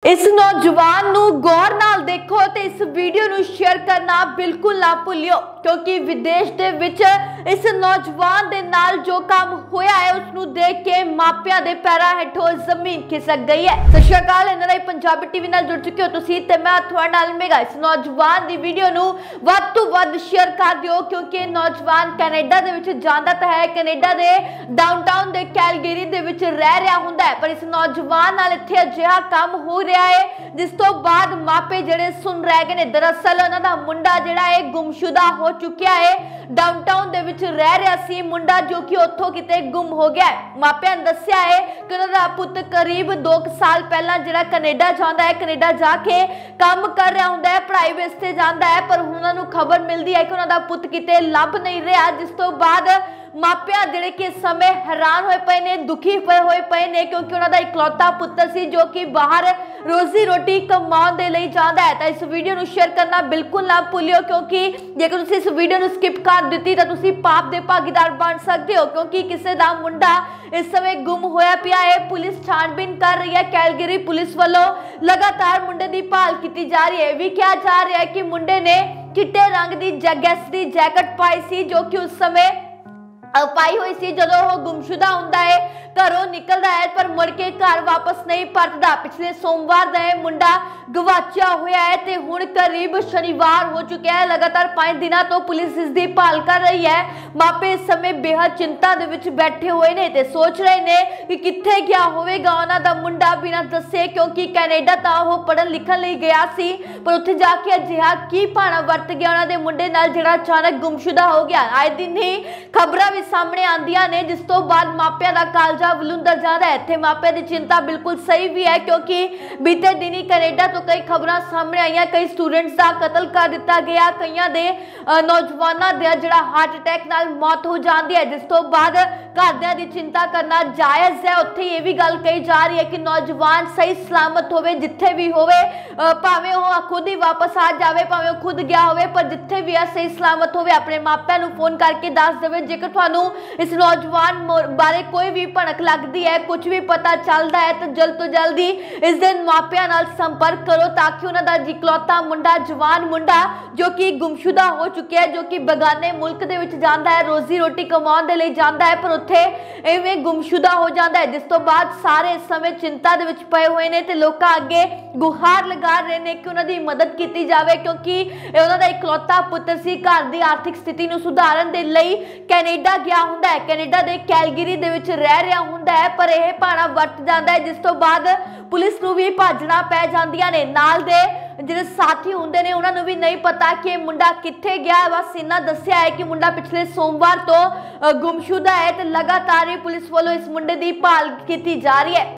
इस नौजवान नू गौर नाल देखो ते इस वीडियो नू शेयर करना बिल्कुल ना भुलियो, क्योंकि विदेश दे विच इस नौजवान दे नाल जो काम होया है उसनू देख के मापियां दे पैरां हेठों जमीन खिसक गई है। सत श्री अकाल, एनआरआई पंजाबी टीवी नाल जुड़ चुके हो तुसीं ते मैं तुहाडे नाल मेगा। इस नौजवान दी वीडियो नू वध तों वध शेयर कर दिओ, क्योंकि नौजवान कैनेडा दे विच जांदा तां है, कैनेडा दे डाउनटाउन दे कैलगरी दे विच रह रहा हुंदा है, पर इस नौजवान नाल इत्थे अजिहा काम हो रहा है जिस तो बाद मापे जेड़े सुन रह गए ने। दरअसल उन्हां दा मुंडा जेड़ा है गुमशुदा हो चुकिया है। डाउनटाउन दे विच रह रहा सी मुंडा, जो कि उत्थों किते गुम हो गया है। मापियां ने दस्सिया है कि उन्हां दा पुੱਤ करीब 2 साल पहला जेड़ा कनेडा जांदा है, कनेडा जाके काम कर रहा हुंदा है, पढ़ाई वास्ते जांदा है, पर उन्हां नूं खबर मिलदी है कि उन्हां दा पुੱਤ किते लभ नहीं रहा, जिस तो बाद मापिया जेड़े कि समय हैरान होए पे ने, दुखी होए पे ने, क्योंकि उन्हां दा इकलौता पुੱਤਰ सी जो कि बाहर रोजी रोटी कमाउण दे लई जांदा है। तां इस वीडियो नूं शेयर करना बिल्कुल ना भुलियो, क्योंकि जेकर तुसीं इस वीडियो नूं स्किप कर दित्ती तां तुसीं पाप दे भागीदार बन सकदे हो, क्योंकि किसी दा मुंडा इस समय गुम होया पिया है। पुलिस छानबीन कर रही है, कैलगरी पुलिस वालों लगातार मुंडे की भाल की जा रही है। भी कहा जा रहा है कि मुंडे ने चिट्टे रंग की गैसरी जैकेट पाई सी, जो कि उस समय पाई हुई सी जदों वो गुमशुदा हुंदा है, घरों निकलदा है, पर मुड़ के घर वापस नहीं परतदा। पिछले सोमवार दा मुंडा गवाचिया होया है ते हुण करीब शनिवार हो चुका है। लगातार 5 दिनों तो पुलिस इसकी भाल कर रही है। मापे इस समय बेहद चिंता दे विच बैठे हुए ने ते सोच रहे ने कि कित्थे गया होवेगा उन्हां दा मुंडा बिना दस्से, क्योंकि कैनेडा तां वो पढ़न लिखण लई गया सी, पर उत्थे जाके अजिहा की भाना वरत गया उन्हां दे मुंडे नाल जेड़ा अचानक गुमशुदा हो गया। आए दिन ही खबरां भी सामने आंदियां ने, जिस तो बाद मापिया दा कालजा वलुंदर जांदा है। इत्थे मापिया दी चिंता बिल्कुल सही भी है, क्योंकि बीते दिन ही कैनेडा तो कई खबरां सामने आईयां, कई स्टूडेंट्स का कतल कर दिता गया, कईयां दे नौजवानां दे जिहड़ा हार्ट अटैक नाल मौत हो जाती है, जिस तो बाद घरदियां दी चिंता करना जायज़ है। उत्थे ये भी गल कही जा रही है कि नौजवान सही सलामत होवे, जिथे भी होवे, भावें वो खुद ही वापस आ जावे, भावें वो खुद गया होवे, पर जिथे भी है सही सलामत होवे, अपने मापियां नूं फोन करके दस देवे। जेकर तुहानूं इस नौजवान बारे कोई भी भनक लगती है, कुछ भी पता चलता है, तो जल्द तो जल्द ही इस दिन मापियां नाल संपर्क करो, ताकि उन्हां दा इकलौता मुंडा, जवान मुंडा जो कि गुमशुदा हो चुका है, जो कि बेगाने मुल्क दे विच जांदा है, रोजी रोटी कमाउण दे लई जांदा है, पर उत्थे इवें गुमशुदा हो जाता है, जिस तो बाद सारे इस समय चिंता दे विच पए हुए ने ते लोकां अगे गुहार लगा रहे ने कि उन्हां दी मदद कीती जावे, क्योंकि उन्हां दा इकलौता पुੱਤਰ सी। घर दी आर्थिक स्थिति नूं सुधारन दे लई कैनेडा गया हुंदा है, कैनेडा दे कैलगरी दे विच रह रहा हुंदा है, पर यह भाना वरत जांदा है, जिस तो बाद पुलिस नूं भी भजना पै जांदियां ने। नाल दे जिहड़े साथी हुंदे ने उन्हां नूं भी नहीं पता कि मुंडा कित्थे गया। बस इन्ना दस्सिया है कि मुंडा पिछले सोमवार तो गुमशुदा है ते लगातार ही पुलिस वालों इस मुंडे की भाल की जा रही है।